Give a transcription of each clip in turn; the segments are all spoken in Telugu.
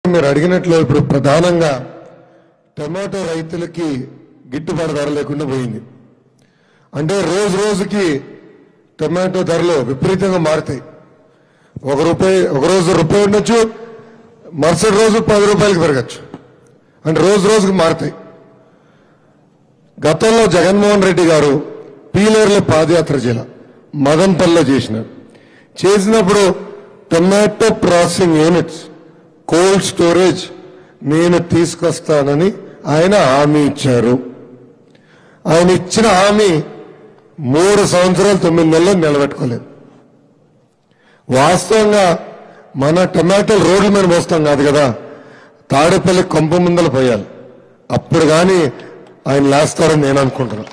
మీరు అడిగినట్లు ఇప్పుడు ప్రధానంగా టమాటో రైతులకి గిట్టుబాటు ధర లేకుండా పోయింది. అంటే రోజు రోజుకి టమాటో ధరలు విపరీతంగా మారుతాయి. ఒక రోజు రూపాయి ఉండొచ్చు, మరుసటి రోజు 10 రూపాయలకి పెరగచ్చు. అంటే రోజు రోజుకి మారుతాయి. గతంలో జగన్మోహన్ రెడ్డి గారు పీలేరులో పాదయాత్ర చేయాల, మదన్పల్లిలో చేసినప్పుడు tomato processing units, cold storage నేను తీసుకొస్తానని ఆయన హామీ ఇచ్చారు. ఆయన ఇచ్చిన హామీ 3 సంవత్సరాలు 9 నెలలు నిలబెట్టుకోలేదు. వాస్తవంగా మన టమాటోలు రోడ్ల మీద మోస్తాం కాదు కదా, తాడేపల్లి కొంప ముందల పోయాలి, అప్పుడు కానీ ఆయన లేస్తారని నేను అనుకుంటున్నాను.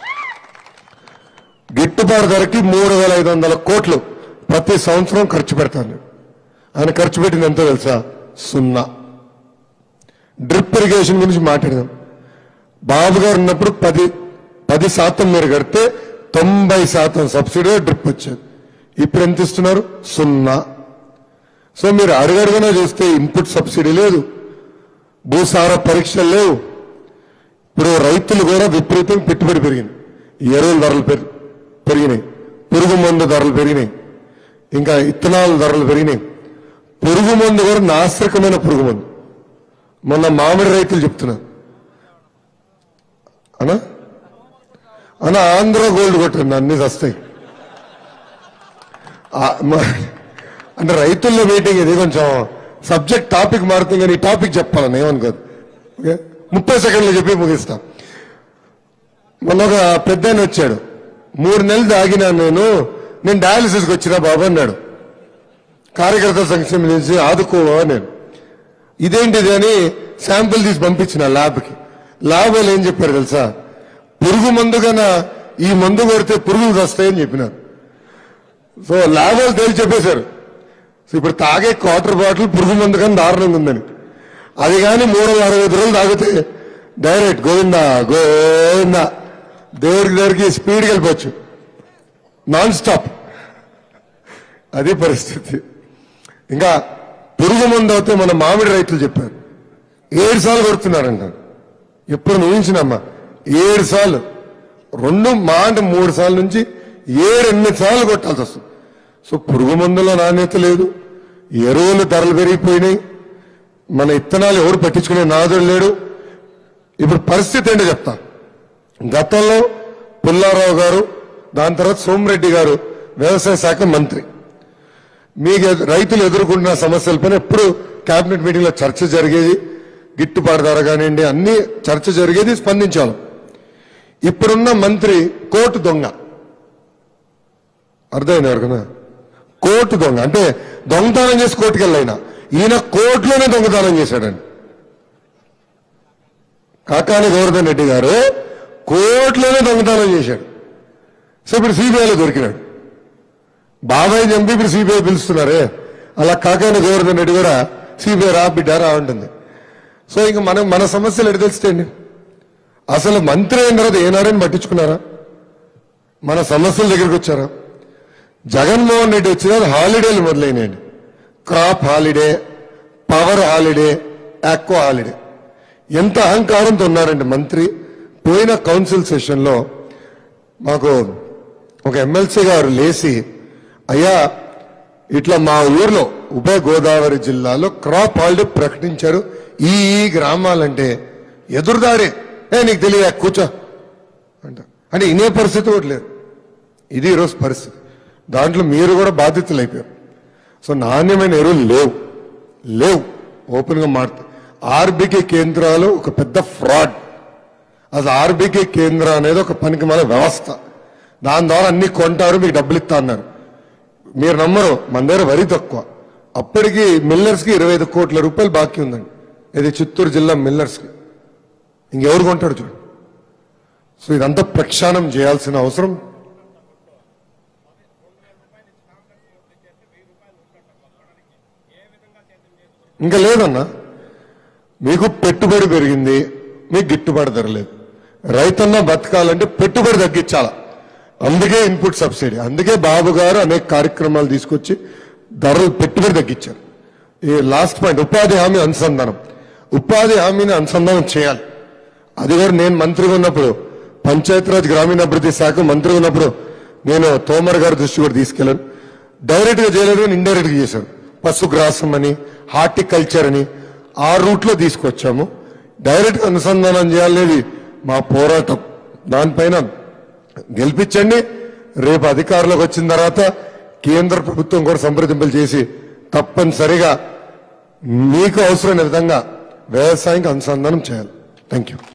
గిట్టుబాటు ధరకి 3,500 కోట్లు ప్రతి సంవత్సరం ఖర్చు పెడతాను. ఆయన ఖర్చు పెట్టింది ఎంతో తెలుసా? 0. డ్రిప్ ఇరిగేషన్ గురించి మాట్లాడదాం. బాబు గారు ఉన్నప్పుడు 10% మీరు కడితే 90% సబ్సిడీ డ్రిప్ వచ్చేది. ఇప్పుడు ఎంత ఇస్తున్నారు? 0. సో మీరు అడుగడుగునా చూస్తే ఇన్పుట్ సబ్సిడీ లేదు, భూసార పరీక్షలు లేవు. ఇప్పుడు రైతులు కూడా విపరీతంగా పెట్టుబడి పెరిగింది. ఎరువుల ధరలు పెరిగినాయి, పురుగు మందు ధరలు పెరిగినాయి, ఇంకా ఇత్తనాల ధరలు పెరిగినాయి. పురుగు మందు కూడా నాశకమైన పురుగు మందు. మొన్న మామిడి రైతులు చెప్తున్నారు అన్నా ఆంధ్ర గోల్డ్ కొట్టండి అన్ని వస్తాయి. అంటే రైతుల్లో మీటింగ్ ఇది, కొంచెం సబ్జెక్ట్ టాపిక్ మారుతుంది కానీ ఈ టాపిక్ చెప్పాలని ఏమనుకోదు. ఓకే, 30 సెకండ్లు చెప్పి ముగిస్తా. మొన్న ఒక పెద్ద ఆయన వచ్చాడు, 3 నెలలు తాగినా నేను డయాలిసిస్కి వచ్చినా బాబు అన్నాడు. కార్యకర్త సంక్షేమ నుంచి ఆదుకోవా నేను. ఇదేంటిది అని శాంపుల్ తీసి పంపించిన ల్యాబ్కి. ల్యాబ్ వాళ్ళు ఏం చెప్పారు తెలుసా? పురుగు మందు కన్నా ఈ మందు కొడితే పురుగులు వస్తాయని చెప్పినారు. సో ల్యాబ్ వాళ్ళు తేల్చి చెప్పేశారు. సో ఇప్పుడు తాగే క్వార్టర్ బాటిల్ పురుగు మందు కన్నా దారుణంగా ఉందని. అది కానీ 365 రోజులు తాగితే డైరెక్ట్ గోవిందా గోవిందా దేవుడికి స్పీడ్కి వెళ్ళిపోవచ్చు, నాన్ స్టాప్. అదే పరిస్థితి. ఇంకా పురుగు మందు అయితే మన మామిడి రైతులు చెప్పారు 7 సార్లు కొడుతున్నారంటారు. ఎప్పుడు ఊహించినమ్మా 7 సార్లు, 2 మా అంటే 3 సార్ల నుంచి 7-8 సార్లు కొట్టాల్సి వస్తుంది. సో పురుగు మందులో నాణ్యత లేదు, ఎరువులు ధరలు పెరిగిపోయినాయి, మన ఇత్తనాలు ఎవరు పట్టించుకునే నాదుడు లేడు. ఇప్పుడు పరిస్థితి ఏంటో చెప్తా. గతంలో పుల్లారావు గారు, దాని తర్వాత సోమిరెడ్డి గారు వ్యవసాయ శాఖ మంత్రి. మీకు రైతులు ఎదుర్కొంటున్న సమస్యలపైన ఎప్పుడు కేబినెట్ మీటింగ్ లో చర్చ జరిగేది. గిట్టుబాటు ధర కానివ్వండి అన్ని చర్చ జరిగేది, స్పందించాలి. ఇప్పుడున్న మంత్రి కోర్టు దొంగ. అర్థమైంది ఎవరికన్నా? కోర్టు దొంగ అంటే దొంగతనం చేసి కోర్టుకు వెళ్ళైనా, ఈయన కోర్టులోనే దొంగతనం చేశాడండి. కాకాని గోవర్ధన్ రెడ్డి గారు కోర్టులోనే దొంగతనం చేశాడు. సో ఇప్పుడు సిబిఐలో దొరికినాడు. బాబాయ్ చంపి ఇప్పుడు సిబిఐ పిలుస్తున్నారే, అలా కాకాని గోవర్ధన్ రెడ్డి కూడా సిబిఐ రా బిడ్డ రా ఉంటుంది. సో ఇంక మన సమస్యలు ఎటు తెలుస్తాయండి? అసలు మంత్రి అయిన తర్వాత ఏనాడని పట్టించుకున్నారా? మన సమస్యల దగ్గరికి వచ్చారా? జగన్మోహన్ రెడ్డి వచ్చిన హాలిడేలు మొదలైనాయండి. Crop holiday, power holiday, aqua holiday. ఎంత అహంకారంతో ఉన్నారండి మంత్రి. పోయిన కౌన్సిల్ సెషన్లో మాకు ఒక ఎమ్మెల్సీ గారు లేచి, అయ్యా ఇట్లా మా ఊర్లో ఉభయ గోదావరి జిల్లాలో క్రాప్ హాలిడే ప్రకటించారు, ఈ గ్రామాలంటే ఎదురుదాడే, నీకు తెలియదా కూర్చో అంట. అంటే ఇనే పరిస్థితి కూడా లేదు. ఇది ఈరోజు పరిస్థితి. దాంట్లో మీరు కూడా బాధితులు అయిపోయారు. సో నాణ్యమైన ఎరువులు లేవు ఓపెన్గా మారుతాయి. ఆర్బీకే కేంద్రాలు ఒక పెద్ద ఫ్రాడ్. అసలు ఆర్బీకే కేంద్రం అనేది ఒక పనికిమాల వ్యవస్థ. దాని ద్వారా అన్ని కొంటారు, మీకు డబ్బులు ఇస్తా అన్నారు. మీరు నమ్మరు, మన దగ్గర వరి తక్కువ. అప్పటికి మిల్లర్స్కి 25 కోట్ల రూపాయలు బాకీ ఉందండి. ఇది చిత్తూరు జిల్లా మిల్లర్స్కి. ఇంకెవరు కొంటాడు చూడు. సో ఇదంతా ప్రక్షాళన చేయాల్సిన అవసరం. ఇంకా లేదన్నా, మీకు పెట్టుబడి పెరిగింది, మీకు గిట్టుబాటు ధర లేదు. రైతన్న బతకాలంటే పెట్టుబడి తగ్గించాల. అందుకే ఇన్పుట్ సబ్సిడీ, అందుకే బాబు గారు అనేక కార్యక్రమాలు తీసుకొచ్చి ధరలు పెట్టుబడి తగ్గించారు. ఈ లాస్ట్ పాయింట్ ఉపాధి హామీ అనుసంధానం. ఉపాధి హామీని అనుసంధానం చేయాలి. అది కూడా నేను మంత్రిగా ఉన్నప్పుడు, పంచాయతీరాజ్ గ్రామీణాభివృద్ధి శాఖ మంత్రిగా ఉన్నప్పుడు నేను తోమర్ గారి దృష్టి కూడా తీసుకెళ్లాను. డైరెక్ట్ గా చేయలేదు కానీ ఇండైరెక్ట్ గా చేశాను. పశుగ్రాసం అని, హార్టికల్చర్ అని ఆ రూట్ లో తీసుకొచ్చాము. డైరెక్ట్ గా అనుసంధానం చేయాలనేది మా పోరాటం. దానిపైన గెలిపించండి. రేపు అధికారంలోకి వచ్చిన తర్వాత కేంద్ర ప్రభుత్వం కూడా సంప్రదింపులు చేసి తప్పనిసరిగా మీకు అవసరమైన విధంగా వ్యవసాయానికి అనుసంధానం చేయాలి. Thank you.